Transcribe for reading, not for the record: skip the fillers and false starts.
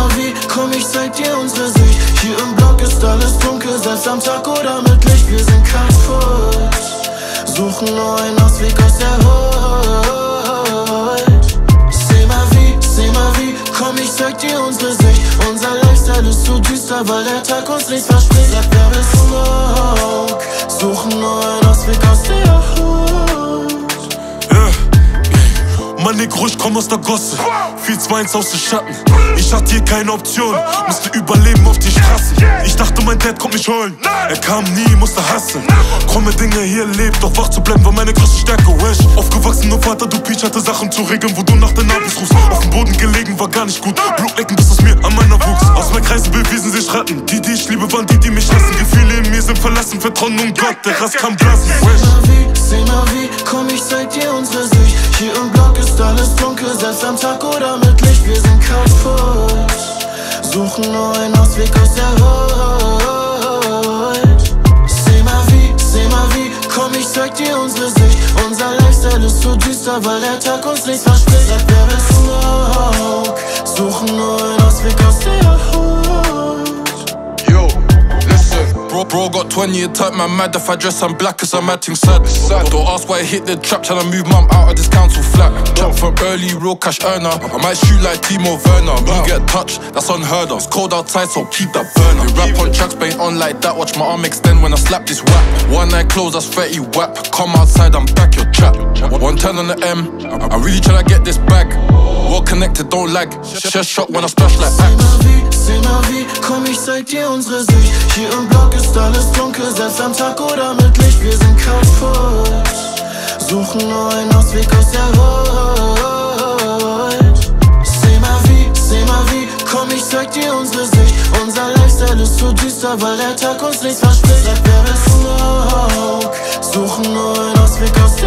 wie, komm ich zeig dir unsere Sicht. Hier im Block ist alles dunkel, selbst am Tag oder mit Licht. Wir sind kaputt, suchen nur einen Ausweg aus der Hut. Seh mal wie, komm ich zeig dir unsere Sicht. Unser Lifestyle ist zu düster, weil der Tag uns nichts verspricht. Sag, wer will Smoke, suchen nur einen Ausweg aus der Hut. Mann, Negro, ich komm aus der Gosse. Viel zu eins aus den Schatten. Ich hatte hier keine Option, musste überleben auf die Straßen. Ich dachte, mein Dad kommt mich holen. Er kam nie, musste hasseln. Krumme Dinge hier lebt, doch wach zu bleiben war meine größte Stärke. Wesh, aufgewachsen, nur Vater, du Peach, hatte Sachen zu regeln, wo du nach den Nabels rufst. Auf dem Boden gelegen, war gar nicht gut. Blutlecken, bis es mir an meiner wuchs. Aus meinen Kreisen bewiesen sich Ratten. Die ich liebe, waren die mich hassen. Gefühle in mir sind verlassen, Vertrauen um Gott, der Rast kam blasen. Seh mal wie, komm ich zeig dir unsere Sicht. Hier im Block ist alles dunkel, selbst am Tag oder mit Licht. Wir sind kaputt, suchen nur einen Ausweg aus der Hut. Seh mal wie, komm ich zeig dir unsere Sicht. Unser Lifestyle ist zu düster, weil der Tag uns nichts verspricht. Sag, wer will Smoke, suchen nur einen Ausweg aus der Hut. Yo, listen. Bro got 20 a type, man mad if I dress I'm black cause I'm acting sad. Don't ask why I hit the trap, tryna move mum out of this council flat. Trap from early, real cash earner. I might shoot like Timo Werner. Me get touched, that's unheard of. It's cold outside, so keep that burner. We rap on tracks, paint on like that. Watch my arm extend when I slap this whap. One night close, that's 30 whap. Come outside, I'm back your trap. 110 on the M, I'm really tryna get this bag. Well connected, don't lag. Chest shot when I splash like Axe. Seh mal wie, komm ich zeig dir unsere Sicht. Hier im Block ist alles dunkel, selbst am Tag oder mit Licht. Wir sind kaputt, suchen nur einen Ausweg aus der Hut. Seh mal wie, komm ich zeig dir unsere Sicht. Unser Lifestyle ist zu düster, weil der Tag uns nichts verspricht. Sag, wer will Smoke, suchen nur einen Ausweg aus der Hut.